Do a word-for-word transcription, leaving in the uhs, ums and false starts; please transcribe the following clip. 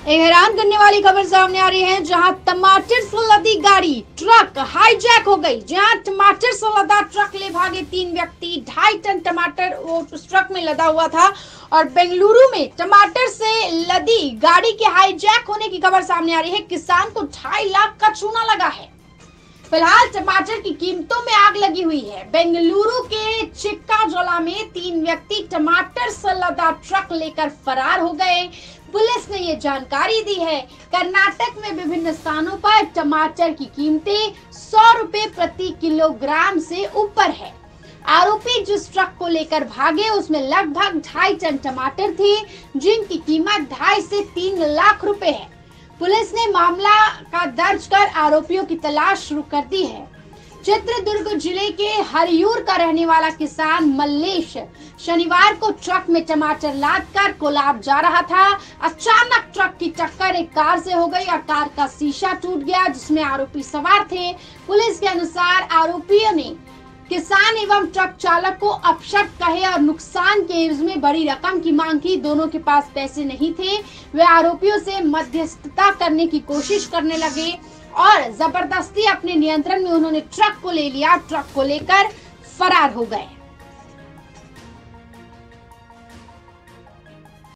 एक हैरान करने वाली खबर सामने आ रही है, जहां टमाटर से लदी गाड़ी ट्रक हाईजैक हो गई। जहां टमाटर से लदा ट्रक ले भागे तीन व्यक्ति। ढाई टन टमाटर वो उस ट्रक में लदा हुआ था और बेंगलुरु में टमाटर से लदी गाड़ी के हाईजैक होने की खबर सामने आ रही है। किसान को ढाई लाख का चूना लगा है। फिलहाल टमाटर की कीमतों में आग लगी हुई है। बेंगलुरु के चिक्काजोला में तीन व्यक्ति टमाटर से लदा ट्रक लेकर फरार हो गए। पुलिस ने ये जानकारी दी है। कर्नाटक में विभिन्न स्थानों पर टमाटर की कीमतें सौ रुपए प्रति किलोग्राम से ऊपर है। आरोपी जिस ट्रक को लेकर भागे उसमें लगभग ढाई टन टमाटर थे, जिनकी कीमत ढाई से तीन लाख रुपए है। पुलिस ने मामला का दर्ज कर आरोपियों की तलाश शुरू कर दी है। चित्रदुर्ग जिले के हरियूर का रहने वाला किसान मल्लेश शनिवार को ट्रक में टमाटर लादकर कोलाब जा रहा था। अचानक ट्रक की टक्कर एक कार से हो गई और कार का शीशा टूट गया, जिसमें आरोपी सवार थे। पुलिस के अनुसार आरोपियों ने किसान एवं ट्रक चालक को अपशब्द कहे और नुकसान के एवज में बड़ी रकम की मांग की। दोनों के पास पैसे नहीं थे। वे आरोपियों से मध्यस्थता करने की कोशिश करने लगे और जबरदस्ती अपने नियंत्रण में उन्होंने ट्रक को ले लिया। ट्रक को लेकर फरार हो गए।